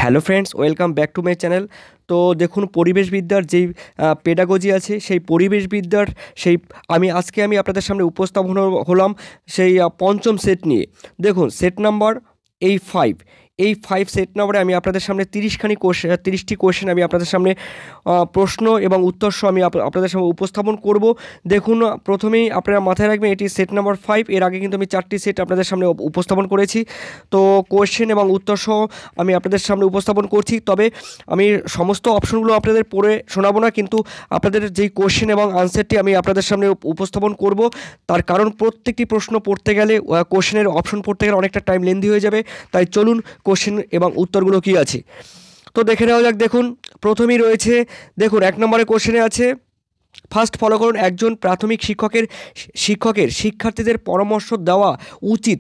Hello friends, welcome back to my channel. তো দেখুন, পরিবেশবিদ্যার যেই পেডাগজি আছে, সেই পরিবেশবিদ্যার আজকে আমি আপনাদের সামনে উপস্থাপন হলাম সেই পঞ্চম সেট নিয়ে। দেখুন, সেট নাম্বার এই ফাইভ সেট নাম্বারে আমি আপনাদের সামনে 30টি কোয়েশ্চেন আমি আপনাদের সামনে প্রশ্ন এবং উত্তর সহ আমি আপনাদের সামনে উপস্থাপন করব। দেখুন, প্রথমেই আপনারা মাথায় রাখবেন এটি সেট নাম্বার 5। এর আগে কিন্তু আমি 4টি সেট আপনাদের সামনে উপস্থাপন করেছি। তো কোয়েশ্চেন এবং উত্তর সহ আমি আপনাদের সামনে উপস্থাপন করছি। তবে আমি সমস্ত অপশনগুলো আপনাদের পড়ে শোনাবো না, কিন্তু আপনাদের যেই কোয়েশ্চেন এবং আনসারটি আমি আপনাদের সামনে উপস্থাপন করব। তার কারণ প্রত্যেকটি প্রশ্ন পড়তে গেলে, কোয়েশ্চেনের অপশন পড়তে গেলে অনেকটা টাইম লেন্দি হয়ে যাবে। তাই চলুন কোয়েশ্চেন এবং উত্তরগুলো কী আছে তো দেখে নেওয়া যাক। দেখুন, প্রথমেই রয়েছে, দেখুন 1 নম্বরে কোয়েশ্চেনে আছে, ফার্স্ট ফলো করুন, একজন প্রাথমিক শিক্ষকের শিক্ষার্থীদের পরামর্শ দেওয়া উচিত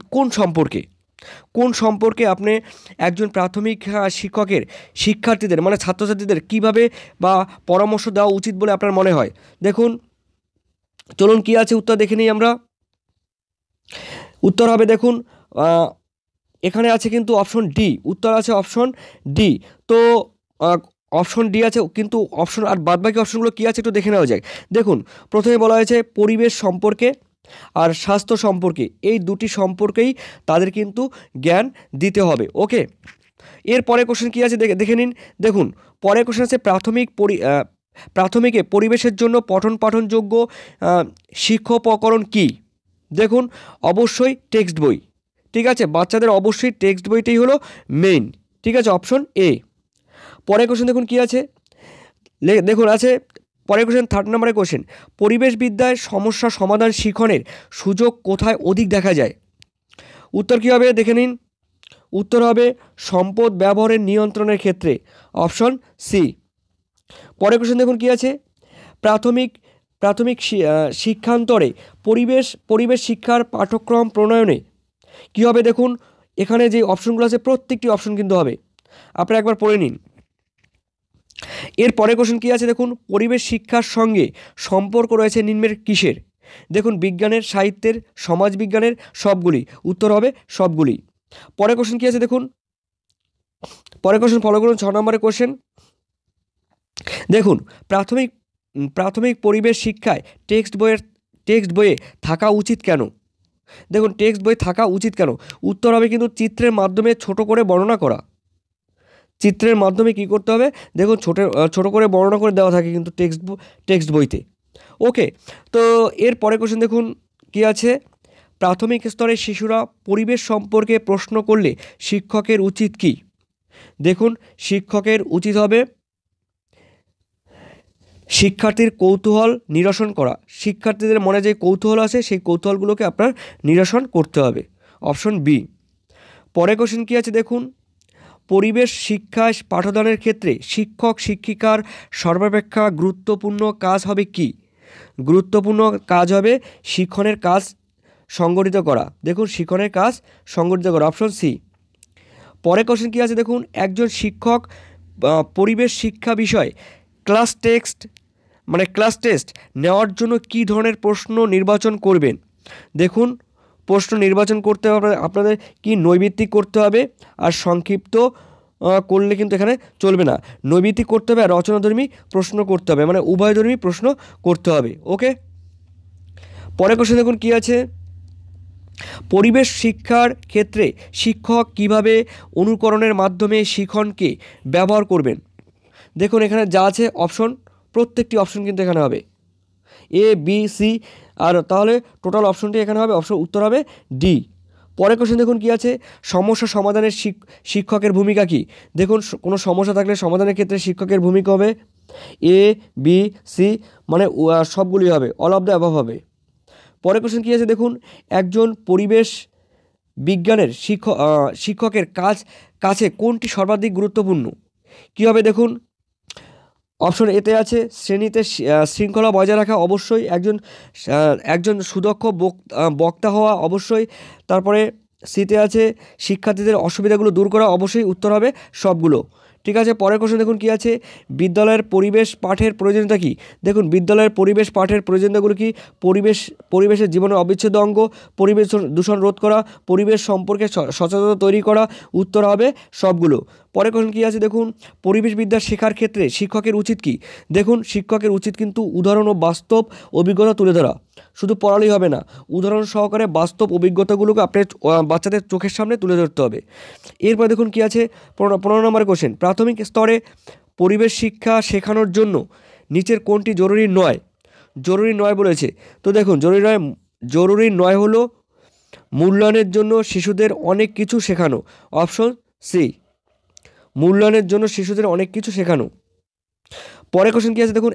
কোন সম্পর্কে আপনি একজন প্রাথমিক শিক্ষকের শিক্ষার্থীদের মানে ছাত্রছাত্রীদের কিভাবে বা পরামর্শ দেওয়া উচিত বলে আপনার মনে হয়। দেখুন, চলুন কি আছে উত্তর দেখে নিই আমরা। উত্তর হবে, দেখুন এখানে আছে কিন্তু অপশন ডি, উত্তর আছে অপশন ডি। তো অপশন ডি আছে, কিন্তু অপশন আর বাদবাকি অপশনগুলো কী আছে একটু দেখে নেওয়া যায়। দেখুন, প্রথমে বলা হয়েছে পরিবেশ সম্পর্কে আর স্বাস্থ্য সম্পর্কে, এই দুটি সম্পর্কেই তাদের কিন্তু জ্ঞান দিতে হবে। ওকে, এর পরে কোশ্চেন কী আছে দেখে নিন। দেখুন, পরের কোশ্চেন আছে, প্রাথমিকে পরিবেশের জন্য পঠন পাঠনযোগ্য শিক্ষোপকরণ কী। দেখুন, অবশ্যই টেক্সট বই। ঠিক আছে, বাচ্চাদের অবশ্যই টেক্সট বইটাই হলো মেইন। ঠিক আছে, অপশন এ। পরের কোশ্চেন দেখুন কী আছে, দেখুন আছে পরের কোশ্চেন 3 নম্বরের কোশ্চেন, পরিবেশবিদ্যায় সমস্যা সমাধান শিখনের সুযোগ কোথায় অধিক দেখা যায়। উত্তর কী হবে দেখে নিন। উত্তর হবে সম্পদ ব্যবহারের নিয়ন্ত্রণের ক্ষেত্রে, অপশন সি। পরের কোশ্চেন দেখুন কী আছে, প্রাথমিক শিক্ষান্তরে পরিবেশ শিক্ষার পাঠ্যক্রম প্রণয়নে কী হবে। দেখুন, এখানে যে অপশনগুলো আছে প্রত্যেকটি অপশন কিন্তু হবে, আপনারা একবার পড়ে নিন। এর পরের কোশ্চেন কী আছে, দেখুন পরিবেশ শিক্ষার সঙ্গে সম্পর্ক রয়েছে নিম্নের কিসের। দেখুন, বিজ্ঞানের, সাহিত্যের, সমাজবিজ্ঞানের, সবগুলি। উত্তর হবে সবগুলি। পরের কোশ্চেন কী আছে, দেখুন পরের কোশ্চেন ফলো করুন। 6 নম্বরের কোশ্চেন, দেখুন প্রাথমিক পরিবেশ শিক্ষায় টেক্সট বইয়ে থাকা উচিত কেন। দেখুন, টেক্সট বই থাকা উচিত কেন, উত্তর হবে কিন্তু চিত্রের মাধ্যমে ছোট করে বর্ণনা করা। চিত্রের মাধ্যমে কি করতে হবে, দেখুন ছোট করে বর্ণনা করে দেওয়া থাকে কিন্তু টেক্সট বইতে। ওকে, তো এর পরের কোশ্চেন দেখুন কি আছে, প্রাথমিক স্তরের শিশুরা পরিবেশ সম্পর্কে প্রশ্ন করলে শিক্ষকের উচিত কি। দেখুন, শিক্ষকের উচিত হবে শিক্ষার্থীর কৌতূহল নিরসন করা। শিক্ষার্থীদের মনে যে কৌতূহল আছে সেই কৌতূহলগুলোকে আপনার নিরসন করতে হবে, অপশন বি। পরের কোশ্চেন কী আছে, দেখুন পরিবেশ শিক্ষায় পাঠদানের ক্ষেত্রে শিক্ষক শিক্ষিকার সর্বাপেক্ষা গুরুত্বপূর্ণ কাজ হবে কি। গুরুত্বপূর্ণ কাজ হবে শিক্ষণের কাজ সংগঠিত করা। দেখুন, শিক্ষণের কাজ সংগঠিত করা, অপশন সি। পরের কোশ্চেন কী আছে, দেখুন একজন শিক্ষক পরিবেশ শিক্ষা বিষয় ক্লাস টেস্ট নেওয়ার জন্য কী ধরনের প্রশ্ন নির্বাচন করবেন। দেখুন, প্রশ্ন নির্বাচন করতে হবে আপনাদের কি নৈবিত্তিক করতে হবে, আর সংক্ষিপ্ত করলে কিন্তু এখানে চলবে না। নৈবিত্তিক করতে হবে আর রচনাধর্মী প্রশ্ন করতে হবে, মানে উভয়ধর্মী প্রশ্ন করতে হবে। ওকে, পরের কোশ্চেন দেখুন কী আছে, পরিবেশ শিক্ষার ক্ষেত্রে শিক্ষক কিভাবে অনুকরণের মাধ্যমে শিক্ষণকে ব্যবহার করবেন। দেখুন, এখানে যা আছে অপশন, প্রত্যেকটি অপশন কিন্তু এখানে হবে এ বি সি, আর তাহলে টোটাল অপশনটি এখানে হবে অপশন, উত্তর হবে ডি। পরের কোশ্চেন দেখুন কী আছে, সমস্যা সমাধানের শিক্ষকের ভূমিকা কী। দেখুন, কোনো সমস্যা থাকলে সমাধানের ক্ষেত্রে শিক্ষকের ভূমিকা হবে এ বি সি, মানে সবগুলি হবে, অল অফ দ্য অ্যাবভ হবে। পরের কোশ্চেন কী আছে, দেখুন একজন পরিবেশ বিজ্ঞানের শিক্ষকের কাছে কোনটি সর্বাধিক গুরুত্বপূর্ণ। কী হবে, দেখুন অপশন এতে আছে শ্রেণীতে শৃঙ্খলা বজায় রাখা, অবশ্যই একজন সুদক্ষ বক্তা হওয়া, অবশ্যই। তারপরে সিতে আছে শিক্ষার্থীদের অসুবিধাগুলো দূর করা, অবশ্যই উত্তর হবে সবগুলো। ঠিক আছে, পরের কোশ্চেন দেখুন কী আছে, বিদ্যালয়ের পরিবেশ পাঠের প্রয়োজনীয়তা কী। দেখুন, বিদ্যালয়ের পরিবেশ পাঠের প্রয়োজনীয়তাগুলো কি, পরিবেশের জীবনের অবিচ্ছেদ্য অঙ্গ, পরিবেশ দূষণ রোধ করা, পরিবেশ সম্পর্কে সচেতনতা তৈরি করা, উত্তর হবে সবগুলো। পরে কোশ্চেন কী আছে দেখুন, পরিবেশবিদ্যা শেখার ক্ষেত্রে শিক্ষকের উচিত কি? দেখুন, শিক্ষকের উচিত কিন্তু উদাহরণ ও বাস্তব অভিজ্ঞতা তুলে ধরা। শুধু পড়ালেই হবে না, উদাহরণ সহকারে বাস্তব অভিজ্ঞতাগুলোকে আপনার বাচ্চাদের চোখের সামনে তুলে ধরতে হবে। এরপর দেখুন কী আছে, 15 নম্বর কোশ্চেন, প্রাথমিক স্তরে পরিবেশ শিক্ষা শেখানোর জন্য নিচের কোনটি জরুরি নয়? জরুরি নয় বলেছে, তো দেখুন জরুরি নয় হলো মূল্যায়নের জন্য শিশুদের অনেক কিছু শেখানো। অপশন সি, মূল্যায়নের জন্য শিশুদের অনেক কিছু শেখানো। পরে কোশ্চেন কী আছে দেখুন,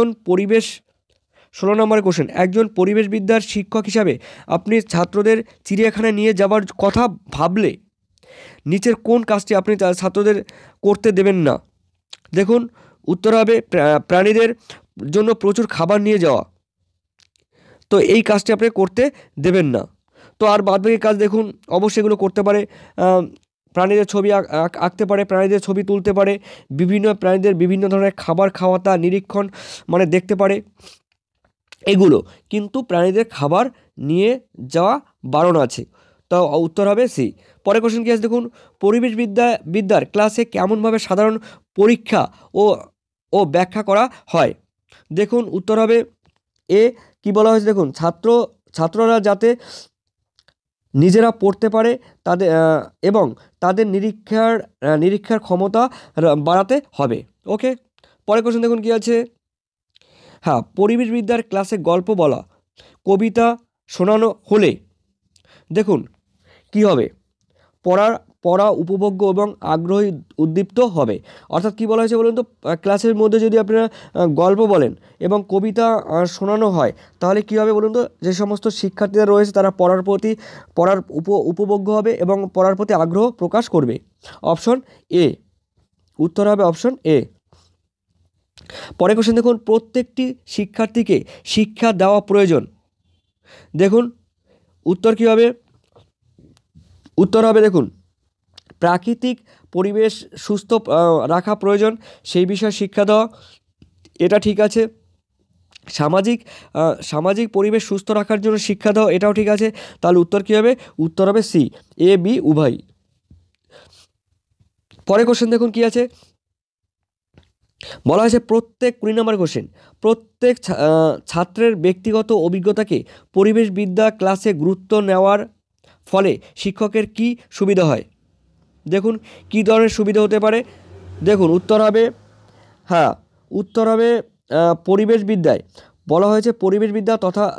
16 নম্বরের কোশ্চেন, একজন পরিবেশবিদ্যার শিক্ষক হিসাবে আপনি ছাত্রদের চিড়িয়াখানায় নিয়ে যাওয়ার কথা ভাবলে নিচের কোন কাজটি আপনি ছাত্রদের করতে দেবেন না? দেখুন, উত্তর হবে প্রাণীদের জন্য প্রচুর খাবার নিয়ে যাওয়া। তো এই কাজটি আপনি করতে দেবেন না। তো আর বাদবাকি কাজ দেখুন, অবশ্যই এগুলো করতে পারে। প্রাণীদের ছবি আঁকতে পারে, প্রাণীদের ছবি তুলতে পারে, বিভিন্ন প্রাণীদের বিভিন্ন ধরনের খাবার খাওয়াতা নিরীক্ষণ মানে দেখতে পারে এগুলো, কিন্তু প্রাণীদের খাবার নিয়ে যাওয়া বারণ আছে। তো উত্তর হবে সি। পরে কোশ্চেন কী আছে দেখুন, পরিবেশবিদ্যার ক্লাসে কেমনভাবে সাধারণ পরীক্ষা ও ব্যাখ্যা করা হয়? দেখুন, উত্তর হবে এ। কি বলা হয়েছে দেখুন, ছাত্ররা যাতে নিজেরা পড়তে পারে তাদের এবং তাদের নিরীক্ষার ক্ষমতা বাড়াতে হবে। ওকে, পরে কোশ্চেন দেখুন কী আছে, হ্যাঁ, পরিবেশবিদ্যার ক্লাসে গল্প বলা, কবিতা শোনানো হলে দেখুন কি হবে, পড়া উপভোগ্য এবং আগ্রহী উদ্দীপ্ত হবে। অর্থাৎ কী বলা হয়েছে বলুন তো, ক্লাসের মধ্যে যদি আপনারা গল্প বলেন এবং কবিতা শোনানো হয় তাহলে কী হবে বলুন তো, যে সমস্ত শিক্ষার্থীরা রয়েছে তারা পড়ার উপভোগ্য হবে এবং পড়ার প্রতি আগ্রহ প্রকাশ করবে। অপশন এ, উত্তর হবে অপশন এ। পরে কোশ্চেন দেখুন, প্রত্যেকটি শিক্ষার্থীকে শিক্ষা দেওয়া প্রয়োজন। দেখুন, উত্তর কী হবে, উত্তর হবে দেখুন প্রাকৃতিক পরিবেশ সুস্থ রাখা প্রয়োজন, সেই বিষয়ে শিক্ষা দেওয়া, এটা ঠিক আছে। সামাজিক পরিবেশ সুস্থ রাখার জন্য শিক্ষা দেওয়া, এটাও ঠিক আছে। তাহলে উত্তর কী হবে, উত্তর হবে সি, এ বি উভয়। পরে কোশ্চেন দেখুন কী আছে, বলা হয়েছে প্রত্যেক 20 নম্বর কোশ্চেন, প্রত্যেক ছাত্রের ব্যক্তিগত অভিজ্ঞতাকে পরিবেশবিদ্যা ক্লাসে গুরুত্ব নেওয়ার ফলে শিক্ষকের কি সুবিধা হয়? দেখুন, কী ধরনের সুবিধা হতে পারে? দেখুন, উত্তর হবে হ্যাঁ, উত্তর হবে পরিবেশবিদ্যায় বলা হয়েছে পরিবেশবিদ্যা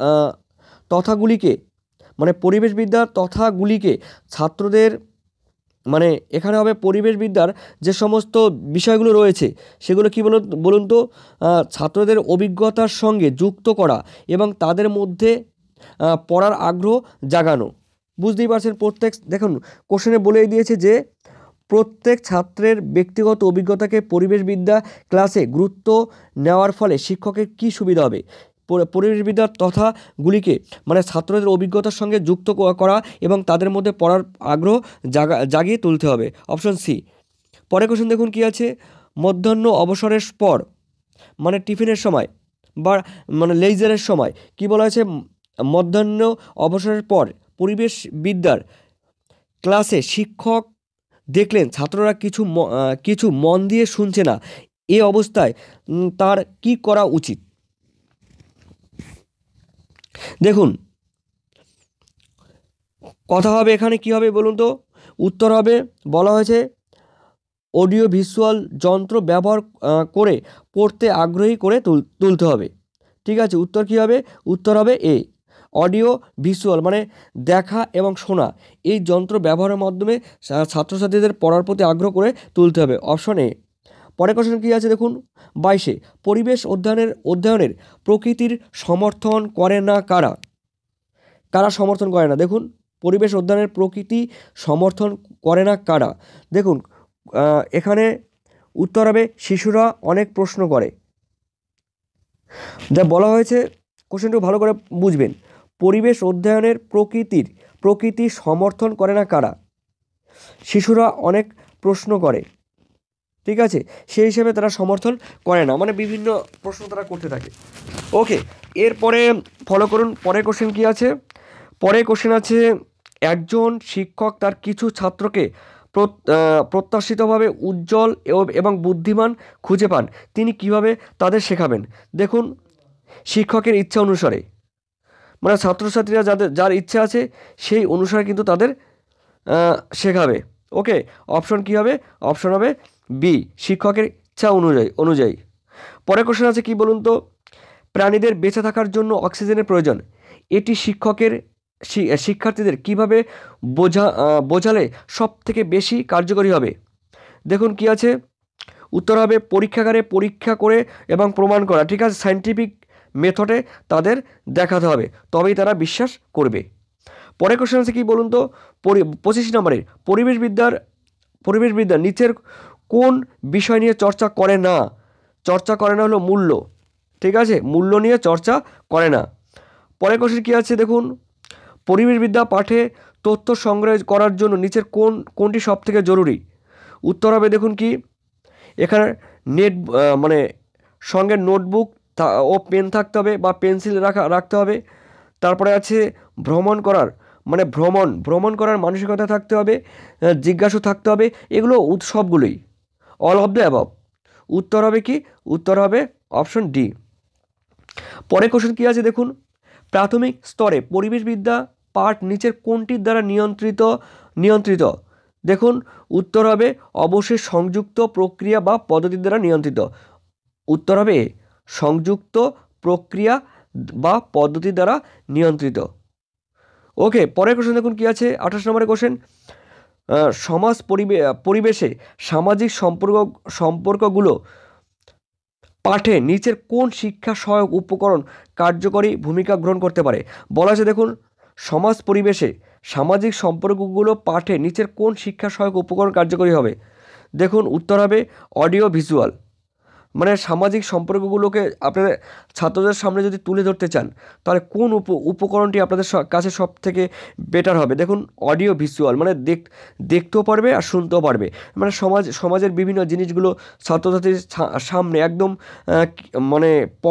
তথাগুলিকে ছাত্রদের মানে এখানে হবে পরিবেশবিদ্যার যে সমস্ত বিষয়গুলো রয়েছে সেগুলো কি বলুন তো, ছাত্রদের অভিজ্ঞতার সঙ্গে যুক্ত করা এবং তাদের মধ্যে পড়ার আগ্রহ জাগানো। বুঝতেই পারছেন, দেখুন কোশ্চেনে বলেই দিয়েছে যে প্রত্যেক ছাত্রের ব্যক্তিগত অভিজ্ঞতাকে পরিবেশবিদ্যা ক্লাসে গুরুত্ব নেওয়ার ফলে শিক্ষকের কী সুবিধা হবে? পরিবেশবিদ্যার তথাগুলিকে মানে ছাত্রদের অভিজ্ঞতার সঙ্গে যুক্ত করা এবং তাদের মধ্যে পড়ার আগ্রহ জাগিয়ে তুলতে হবে। Option C. পরে কোশ্চেন দেখুন কী আছে, মধ্যাহ্ন অবসরের পর মানে টিফিনের সময় বা মানে লেজারের সময় কি বলা হয়েছে, মধ্যাহ্ন অবসরের পর পরিবেশবিদ্যার ক্লাসে শিক্ষক দেখলেন ছাত্ররা কিছু মন দিয়ে শুনছে না, এ অবস্থায় তার কি করা উচিত? দেখুন, কথা হবে এখানে কি হবে বলুন তো, উত্তর হবে বলা হয়েছে অডিও ভিজুয়াল যন্ত্র ব্যবহার করে পড়তে আগ্রহী করে তুলতে হবে। ঠিক আছে, উত্তর কী হবে, উত্তর হবে এ, অডিও ভিজুয়াল মানে দেখা এবং শোনা, এই যন্ত্র ব্যবহারের মাধ্যমে ছাত্রছাত্রীদের পড়ার প্রতি আগ্রহ করে তুলতে হবে। Option A. পরের কোশ্চেন কী আছে দেখুন, 22 পরিবেশ অধ্যয়নের প্রকৃতির সমর্থন করে না কারা সমর্থন করে না? দেখুন, পরিবেশ অধ্যয়নের প্রকৃতি সমর্থন করে না কারা? দেখুন, এখানে উত্তর হবে শিশুরা অনেক প্রশ্ন করে। যা বলা হয়েছে কোশ্চেনটা ভালো করে বুঝবেন, পরিবেশ অধ্যয়নের প্রকৃতি সমর্থন করে না কারা? শিশুরা অনেক প্রশ্ন করে, ঠিক আছে, সেই হিসেবে তারা সমর্থন করে না, মানে বিভিন্ন প্রশ্ন তারা করতে থাকে। ওকে, এরপরে ফলো করুন, পরের কোশ্চেন কী আছে? পরের কোশ্চেন আছে, একজন শিক্ষক তার কিছু ছাত্রকে প্রত্যাশিতভাবে উজ্জ্বল এবং বুদ্ধিমান খুঁজে পান, তিনি কিভাবে তাদের শেখাবেন? দেখুন, শিক্ষকের ইচ্ছা অনুসারে, মানে ছাত্রছাত্রীরা যার ইচ্ছা আছে সেই অনুসারে কিন্তু তাদের শেখাবে। ওকে, অপশন কী হবে? অপশন হবে বি, শিক্ষকের ইচ্ছা অনুযায়ী। পরের কোশ্চেন আছে কি বলুন তো, প্রাণীদের বেঁচে থাকার জন্য অক্সিজেনের প্রয়োজন, এটি শিক্ষার্থীদের কীভাবে বোঝালে সব থেকে বেশি কার্যকরী হবে? দেখুন কি আছে, উত্তর হবে পরীক্ষাগারে পরীক্ষা করে এবং প্রমাণ করা। ঠিক আছে, সায়েন্টিফিক মেথডে তাদের দেখাতে হবে, তবেই তারা বিশ্বাস করবে। পরের কোশ্চেন আছে কি বলুন তো, 25 নম্বরের পরিবেশবিদ্যা নিচের কোন বিষয় নিয়ে চর্চা করে না? হলো মূল্য। ঠিক আছে, মূল্য নিয়ে চর্চা করে না। পরের কোশ্চেন কী আছে দেখুন, পরিবেশবিদ্যা পাঠে তথ্য সংগ্রহ করার জন্য নিচের কোনটি সবথেকে জরুরি? উত্তর হবে দেখুন কি, এখানে মানে সঙ্গে নোটবুক ও পেন থাকতে হবে বা পেন্সিল রাখতে হবে। তারপরে আছে ভ্রমণ করার মানসিকতা থাকতে হবে, জিজ্ঞাসু থাকতে হবে, এগুলো সবগুলোই, অল অফ দ্য অ্যাবভ। উত্তর হবে কি? উত্তর হবে অপশন ডি। পরের কোশ্চেন কী আছে দেখুন, প্রাথমিক স্তরে পরিবেশবিদ্যা পাঠ নিচের কোনটির দ্বারা নিয়ন্ত্রিত? দেখুন, উত্তর হবে অবশ্যই সংযুক্ত প্রক্রিয়া বা পদ্ধতির দ্বারা নিয়ন্ত্রিত। উত্তর হবে সংযুক্ত প্রক্রিয়া বা পদ্ধতির দ্বারা নিয়ন্ত্রিত। ওকে, পরের কোশ্চেন দেখুন কি আছে, 28 নম্বরের কোশ্চেন, পরিবেশে সামাজিক সম্পর্কগুলো পাঠে নিচের কোন শিক্ষা সহায়ক উপকরণ কার্যকরী ভূমিকা গ্রহণ করতে পারে? বলা আছে দেখুন, সমাজ পরিবেশে সামাজিক সম্পর্কগুলো পাঠে নিচের কোন শিক্ষা সহায়ক উপকরণ কার্যকরী হবে? দেখুন, উত্তর হবে অডিও ভিজুয়াল। মানে সামাজিক সম্পর্কগুলোকে আপনাদের ছাত্রদের সামনে যদি তুলে ধরতে চান, তাহলে কোন উপকরণটি আপনাদের কাছে সব থেকে বেটার হবে? দেখুন, অডিও ভিজুয়াল, মানে দেখতেও পারবে আর শুনতেও পারবে। মানে সমাজের বিভিন্ন জিনিসগুলো ছাত্রছাত্রীর সামনে একদম মানে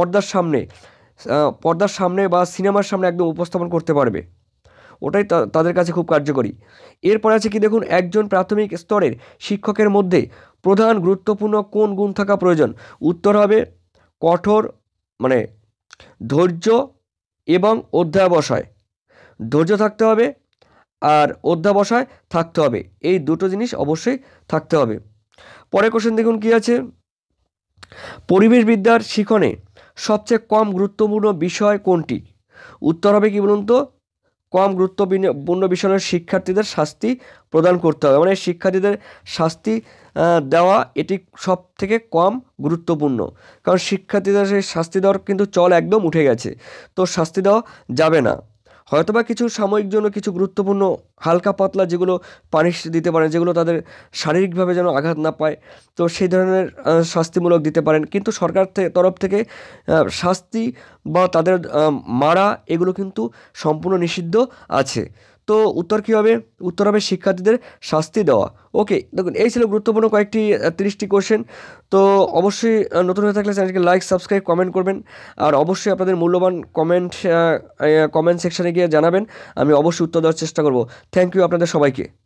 পর্দার সামনে বা সিনেমার সামনে একদম উপস্থাপন করতে পারবে, ওটাই তাদের কাছে খুব কার্যকরী। এরপর আছে কি দেখুন, একজন প্রাথমিক স্তরের শিক্ষকের মধ্যে প্রধান গুরুত্বপূর্ণ কোন গুণ থাকা প্রয়োজন? উত্তর হবে কঠোর, মানে ধৈর্য এবং অধ্যাবসায়। ধৈর্য থাকতে হবে আর অধ্যাবসায় থাকতে হবে, এই দুটো জিনিস অবশ্যই থাকতে হবে। পরের কোশ্চেন দেখুন কি আছে, পরিবেশবিদ্যার শিখনে সবচেয়ে কম গুরুত্বপূর্ণ বিষয় কোনটি? উত্তর হবে কি বলুন তো, কম গুরুত্বপূর্ণ বিষয়ের শিক্ষার্থীদের শাস্তি প্রদান করতে হবে। মানে শিক্ষার্থীদের শাস্তি দেওয়া এটি সব থেকে কম গুরুত্বপূর্ণ, কারণ শিক্ষার্থীদের সেই শাস্তি দেওয়ার কিন্তু চল একদম উঠে গেছে, তো শাস্তি দেওয়া যাবে না। হয়তোবা কিছু সাময়িক জন্য কিছু গুরুত্বপূর্ণ হালকা পাতলা যেগুলো পানিশ দিতে পারেন, যেগুলো তাদের শারীরিকভাবে যেন আঘাত না পায়, তো সেই ধরনের শাস্তিমূলক দিতে পারেন, কিন্তু সরকার তরফ থেকে শাস্তি বা তাদের মারা এগুলো কিন্তু সম্পূর্ণ নিষিদ্ধ আছে। তো উত্তর কী হবে? উত্তর হবে শিক্ষার্থীদের শাস্তি দেওয়া। ওকে, দেখুন এই ছিল গুরুত্বপূর্ণ কয়েকটি 30টি কোশ্চেন। তো অবশ্যই নতুন হয়ে থাকলে চ্যানেলকে লাইক, সাবস্ক্রাইব, কমেন্ট করবেন, আর অবশ্যই আপনাদের মূল্যবান কমেন্ট সেকশানে গিয়ে জানাবেন, আমি অবশ্যই উত্তর দেওয়ার চেষ্টা করব। থ্যাংক ইউ আপনাদের সবাইকে।